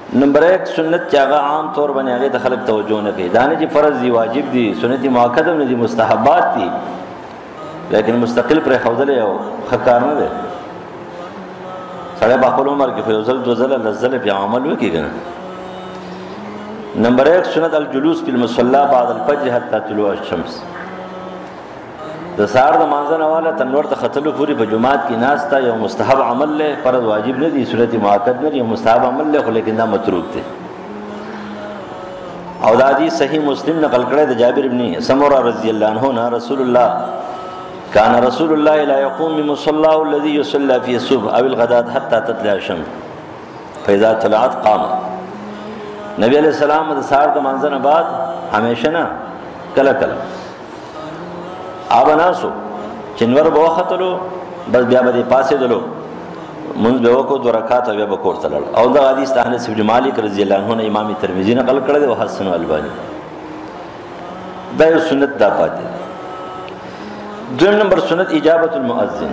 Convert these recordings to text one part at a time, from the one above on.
نمبر 1 سنت چې هغه عام طور باندې هغه د خلک توجه نه کوي دا نه چې فرض دي واجب دي سنت مؤکد نه دي مستحبات دي لیکن مستقل پر خوذل یو خکار نه ده سړی په خپل عمر کې فیوزل دوزل لزل په عمل وکړي نمبر 1 سنت الجلوس فی المصلى بعد الفجر حتى طلوع الشمس د سار د مانځنه والا تنور ته خطلو پوری په جمعات کې ناس تا یو مستحب عمل له فرض واجب نه دي سنت مؤکد نه دي مستحب عمل له خو لیکن دا متروک دي او دا حدیث صحیح مسلم نقل کړی د جابر ابن سمرہ رضی الله عنه نه رسول الله كان رسول الله لا يقوم من مصلاه الذي يصلى فيه الصبح او الغداة حتى تطلع الشمس فاذا طلعت قام نبی علیہ السلام د سار د منځنه بعد همیشه نه کله کله ابناسو چنور به وختلو بس بیا به پاسې دلو منځ به وکړو 2 رکعات بیا به کور تلل او دا حدیث انس بن مالک رضی الله عنه امام ترمذی نقل کړی او حسن البانی دا یو سنت دا پاتې دویم نمبر سنت اجابت المؤذن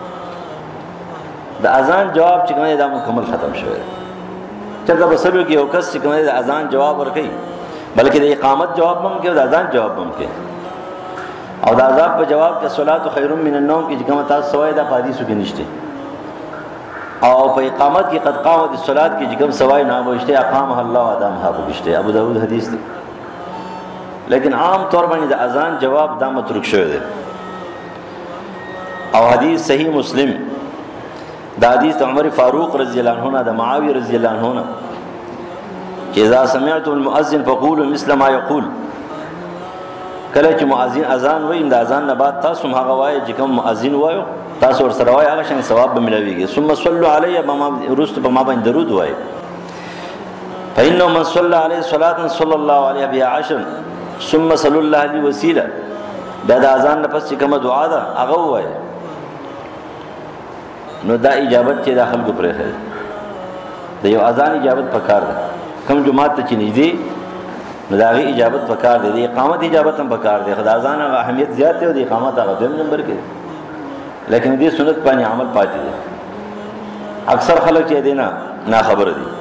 د اذان جواب چې کومه دا مکمل ختم شوی چرته بسلو کې یو کس چې کومه د اذان جواب ورکړي بلکې د اقامت جواب هم کې او د اذان جواب هم کې او د اذان په جواب کې صلات خیر من النوم کې چې کومه تاسو سوای د حدیثو کې نشته او په اقامت کې قد قامت الصلات کې چې کوم سوای نه وشته اقامه الله ادمها بشته ابو داود حدیث دی لیکن عام طور باندې د اذان جواب دا متروک شوی دی او حدیث صحیح مسلم دا حدیث عمر فاروق رضی اللہ عنہ دا معاویہ رضی اللہ عنہ کہ اذا سمعتم المؤذن فقولوا مثل ما يقول کله چې مؤذن اذان وایي دا اذان نه بعد تاسو هغه وایي چې کوم مؤذن وایو تاسو ور سره وایي هغه شان ثواب به ملويږي ثم صلوا علی ما رست په ما باندې درود وایي فإنه من صلى عليه صلاة صلى الله عليه بها 10 ثم صلوا الله علیه وسیله دا د اذان نه پس چې کومه دعا ده هغه وایي نو دا اجابت چې د خلکو پرې خل د یو اذان اجابت پکار ده کوم جمعات ته چې نږدې نو دا غي اجابت پکار ده د اقامت اجابت هم پکار ده خدای اذان اهمیت زیات دی او د اقامت هغه دویم نمبر کې لیکن دې سنت باندې عمل پاتې دي اکثر خلک چې دینا نا خبر دي